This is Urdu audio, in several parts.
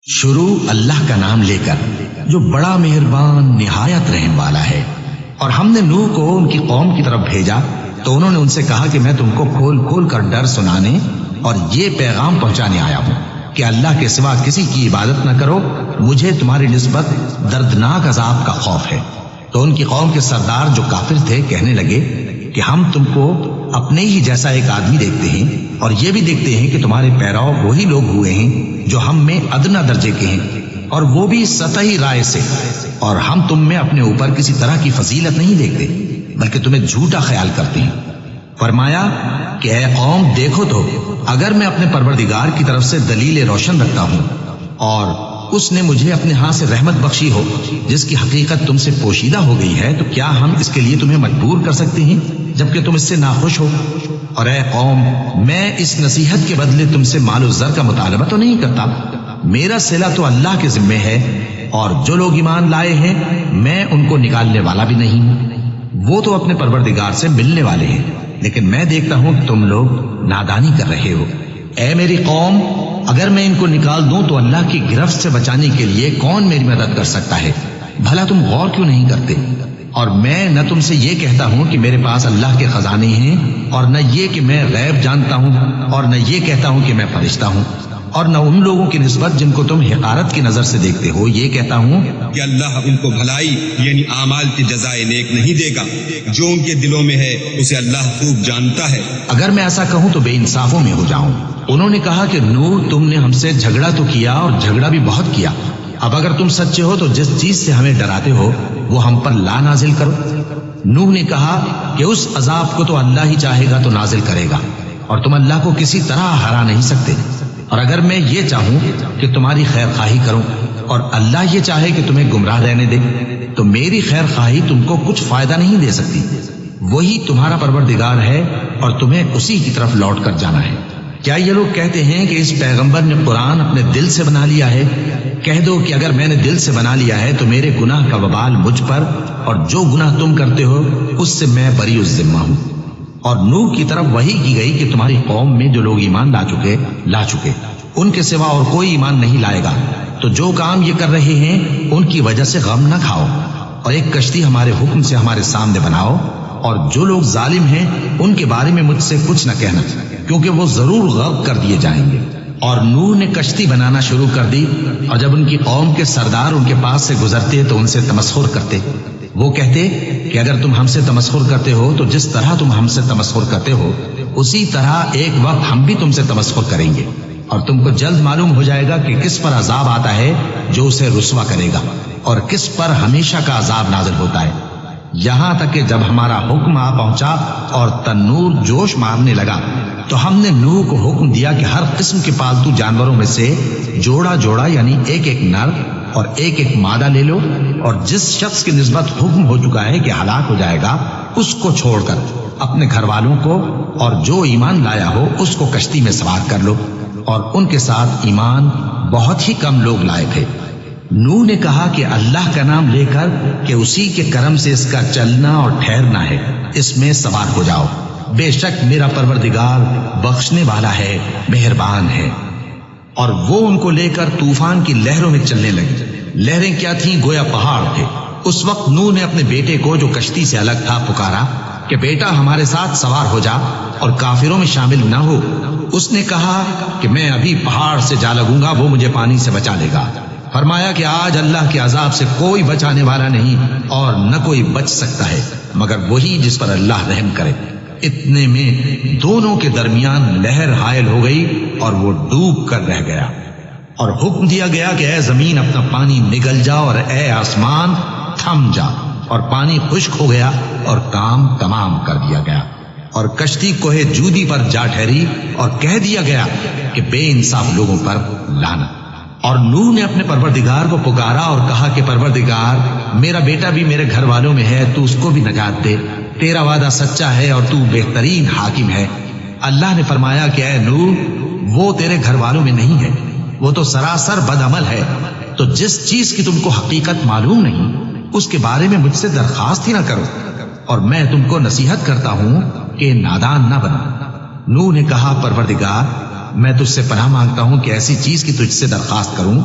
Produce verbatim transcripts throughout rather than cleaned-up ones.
شروع اللہ کا نام لے کر جو بڑا مہربان نہایت رحم والا ہے۔ اور ہم نے نوح کو ان کی قوم کی طرف بھیجا تو انہوں نے ان سے کہا کہ میں تم کو کھول کھول کر ڈر سنانے اور یہ پیغام پہنچانے آیا ہوں کہ اللہ کے سوا کسی کی عبادت نہ کرو، مجھے تمہاری نسبت دردناک عذاب کا خوف ہے۔ تو ان کی قوم کے سردار جو کافر تھے کہنے لگے کہ ہم تم کو اپنے ہی جیسا ایک آدمی دیکھتے ہیں اور یہ بھی دیکھتے ہیں کہ تمہارے پیرو وہی لوگ ہوئے ہیں جو ہم میں ادنا درجے کے ہیں، اور وہ بھی سطحی رائے سے، اور ہم تم میں اپنے اوپر کسی طرح کی فضیلت نہیں دیکھتے بلکہ تمہیں جھوٹا خیال کرتے ہیں۔ فرمایا کہ اے قوم دیکھو تو اگر میں اپنے پروردگار کی طرف سے دلیل روشن رکھتا ہوں اور اس نے مجھے اپنے ہاں سے رحمت بخشی ہو جس کی حقیقت تم سے پوشیدہ ہو گئی ہے، تو کیا ہم اس کے لیے تمہیں مجبور کر سکتے ہیں جبکہ تم اس سے ناخوش ہو؟ اور اے قوم میں اس نصیحت کے بدلے تم سے مال و زر کا مطالبہ تو نہیں کرتا، میرا صلہ تو اللہ کے ذمے ہے، اور جو لوگ ایمان لائے ہیں میں ان کو نکالنے والا بھی نہیں ہوں، وہ تو اپنے پروردگار سے ملنے والے ہیں، لیکن میں دیکھتا ہوں کہ تم لوگ نادانی کر رہے ہو۔ اے میری قوم اگر میں ان کو نکال دوں تو اللہ کی گرفت سے بچانے کے لیے کون میری مدد کر سکتا ہے؟ بھلا تم غور کیوں نہیں کرتے؟ اور میں نہ تم سے یہ کہتا ہوں کہ میرے پاس اللہ کے خزانے ہیں، اور نہ یہ کہ میں غیب جانتا ہوں، اور نہ یہ کہتا ہوں کہ میں فرشتہ ہوں، اور نہ ان لوگوں کی نسبت جن کو تم حقارت کی نظر سے دیکھتے ہو یہ کہتا ہوں کہ اللہ ان کو بھلائی یعنی اعمال کی جزائے نیک نہیں دے گا، جو ان کے دلوں میں ہے اسے اللہ خوب جانتا ہے۔ اگر میں ایسا کہوں تو بے انصافوں میں ہو جاؤں۔ انہوں نے کہا کہ نوح تم نے ہم سے جھگڑا تو کیا اور جھگڑا بھی بہت کیا، اب اگر تم سچے ہو تو جس چیز سے ہمیں ڈراتے ہو وہ ہم پر لا نازل کرو۔ نوح نے کہا کہ اس عذاب کو تو اللہ ہی چاہے گا تو نازل کرے گا، اور تم اللہ کو کسی طرح ہرا نہیں سکتے، اور اگر میں یہ چاہوں کہ تمہاری خیر خواہی کروں اور اللہ یہ چاہے کہ تمہیں گمراہ رہنے دے تو میری خیر خواہی تم کو کچھ فائدہ نہیں دے سکتی، وہی تمہارا پروردگار ہے اور تمہیں اسی کی طرف لوٹ کر جانا ہے۔ کیا یہ لوگ کہتے ہیں کہ اس پیغمبر نے قرآن اپنے دل سے بنا لیا ہے؟ کہہ دو کہ اگر میں نے دل سے بنا لیا ہے تو میرے گناہ کا وبال مجھ پر، اور جو گناہ تم کرتے ہو اس سے میں بری الذمہ ہوں۔ اور نوح کی طرف وحی کی گئی کہ تمہاری قوم میں جو لوگ ایمان لا چکے لا چکے ان کے سوا اور کوئی ایمان نہیں لائے گا، تو جو کام یہ کر رہے ہیں ان کی وجہ سے غم نہ کھاؤ، اور ایک کشتی ہمارے حکم سے ہمارے سامنے بناؤ، اور جو لوگ ظالم ہیں ان کے بارے میں مجھ سے کچھ نہ کہنا کیونکہ وہ ضرور غرق کر دیے جائیں گے۔ اور نوح نے کشتی بنانا شروع کر دی، اور جب ان کی قوم کے سردار ان کے پاس سے گزرتے تو ان سے تمسخر کرتے، وہ کہتے کہ اگر تم ہم سے تمسخر کرتے ہو تو جس طرح تم ہم سے تمسخر کرتے ہو اسی طرح ایک وقت ہم بھی تم سے تمسخر کریں گے، اور تم کو جلد معلوم ہو جائے گا کہ کس پر عذاب آتا ہے جو اسے رسوا کرے گا، اور کس پر ہمیشہ کا عذاب نازل ہوتا ہے۔ یہاں تک کہ جب ہمارا حکم آ پہنچا اور تنور جوش مارنے لگا تو ہم نے نوح کو حکم دیا کہ ہر قسم کے پالتو جانوروں میں سے جوڑا جوڑا یعنی ایک ایک نر اور ایک ایک مادہ لے لو، اور جس شخص کی نسبت حکم ہو چکا ہے کہ ہلاک ہو جائے گا اس کو چھوڑ کر اپنے گھر والوں کو اور جو ایمان لایا ہو اس کو کشتی میں سوار کر لو، اور ان کے ساتھ ایمان بہت ہی کم لوگ لائے تھے۔ نوح نے کہا کہ اللہ کا نام لے کر کہ اسی کے کرم سے اس کا چلنا اور ٹھہرنا ہے، اس میں سوار ہو جاؤ، بے شک میرا پروردگار بخشنے والا ہے، مہربان ہے۔ اور وہ ان کو لے کر طوفان کی لہروں میں چلنے لگی۔ لہریں کیا تھیں؟ گویا پہاڑ تھے۔ اس وقت نوح نے اپنے بیٹے کو جو کشتی سے الگ تھا پکارا کہ بیٹا ہمارے ساتھ سوار ہو جا اور کافروں میں شامل نہ ہو۔ اس نے کہا کہ میں ابھی پہاڑ سے جا لگوں گا، وہ مجھے پانی سے بچا لے گا۔ فرمایا کہ آج اللہ کے عذاب سے کوئی بچانے والا نہیں اور نہ کوئی بچ سکتا ہے مگر وہی جس پر اللہ رحم کرے۔ اتنے میں دونوں کے درمیان لہر حائل ہو گئی اور وہ ڈوب کر رہ گیا، اور حکم دیا گیا کہ اے زمین اپنا پانی نگل جا، اور اے آسمان تھم جا، اور پانی خشک ہو گیا اور کام تمام کر دیا گیا، اور کشتی کوہ جودی پر جا ٹھہری، اور کہہ دیا گیا کہ بے انصاف لوگوں پر لعنت۔ اور نوح نے اپنے پروردگار کو پکارا اور کہا کہ پروردگار میرا بیٹا بھی میرے گھر والوں میں ہے، تو اس کو بھی نجات دے، تیرا وعدہ سچا ہے اور تو بہترین حاکم ہے۔ اللہ نے فرمایا کہ اے نوح وہ تیرے گھر والوں میں نہیں ہے، وہ تو سراسر بد عمل ہے، تو جس چیز کی تم کو حقیقت معلوم نہیں اس کے بارے میں مجھ سے درخواست ہی نہ کرو، اور میں تم کو نصیحت کرتا ہوں کہ نادان نہ بنو۔ نوح نے کہا پروردگار میں تجھ سے پناہ مانگتا ہوں کہ ایسی چیز کی تجھ سے درخواست کروں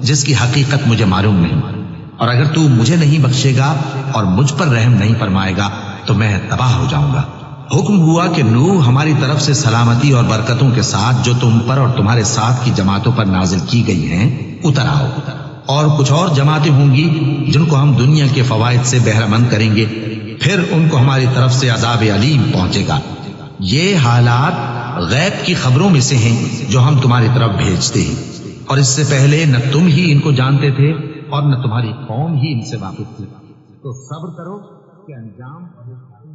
جس کی حقیقت مجھے معلوم نہیں، اور اگر تو مجھے نہیں بخشے گا اور مجھ پر رحم نہیں فرمائے گا تو میں تباہ ہو جاؤں گا۔ حکم ہوا کہ نوح ہماری طرف سے سلامتی اور برکتوں کے ساتھ جو تم پر اور تمہارے ساتھ کی جماعتوں پر نازل کی گئی ہیں اتر آؤ، اور کچھ اور جماعتیں ہوں گی جن کو ہم دنیا کے فوائد سے بہرہ مند کریں گے، پھر ان کو ہماری طرف سے عذاب علیم پہنچے گا۔ یہ حالات غیب کی خبروں میں سے ہیں جو ہم تمہاری طرف بھیجتے ہیں، اور اس سے پہلے نہ تم ہی ان کو جانتے تھے اور نہ تمہاری قوم ہی ان سے واقف تھی، تو صبر کرو کہ انجام